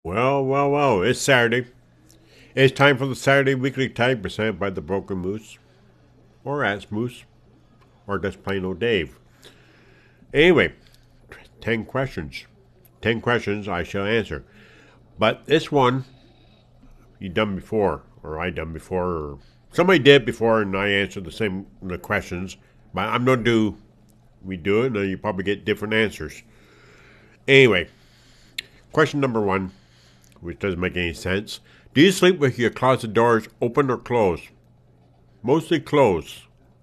Well, it's Saturday. It's time for the Saturday Weekly Tag presented by the Broken Moose, or Ass Moose, or just plain old Dave. Anyway, 10 questions. 10 questions I shall answer. But this one, you done before, or I done before, or somebody did before, and I answered the questions. But I'm going to we do it, and you probably get different answers. Anyway, question number one, which doesn't make any sense. Do you sleep with your closet doors open or closed? Mostly closed.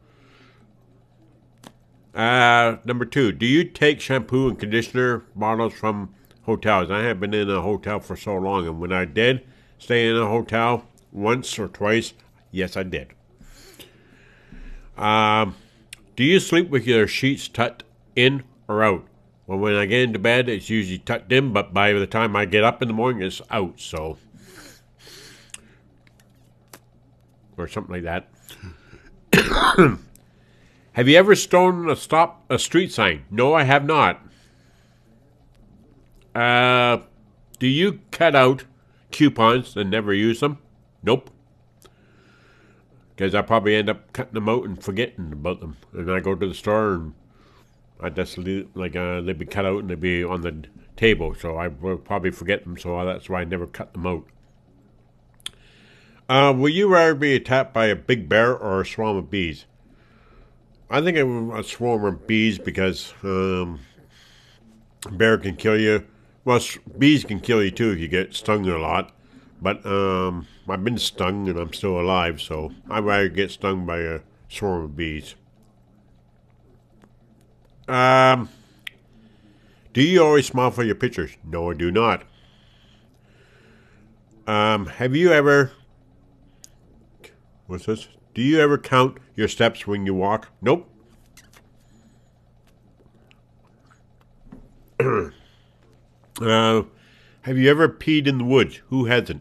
Number two, do you take shampoo and conditioner bottles from hotels? I have been in a hotel for so long, and when I did stay in a hotel once or twice, yes, I did. Do you sleep with your sheets tucked in or out? Well, when I get into bed, it's usually tucked in, but by the time I get up in the morning, it's out, so. Or something like that. Have you ever stolen a street sign? No, I have not. Do you cut out coupons and never use them? Nope. Because I probably end up cutting them out and forgetting about them. And I go to the store and I just leave, they'd be cut out and they'd be on the table. So I will probably forget them, so that's why I never cut them out. Will you rather be attacked by a big bear or a swarm of bees? I think a swarm of bees because a bear can kill you. Well, bees can kill you too if you get stung a lot. But I've been stung and I'm still alive, so I'd rather get stung by a swarm of bees. Do you always smile for your pictures? No, I do not. Have you ever... What's this? Do you ever count your steps when you walk? Nope. Have you ever peed in the woods? Who hasn't?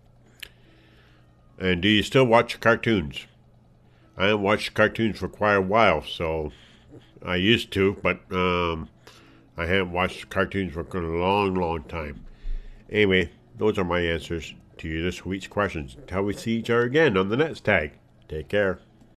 And do you still watch cartoons? I haven't watched cartoons for quite a while, so I used to, but I haven't watched cartoons for a long time. Anyway, those are my answers to this week's questions. Until we see each other again on the next tag. Take care.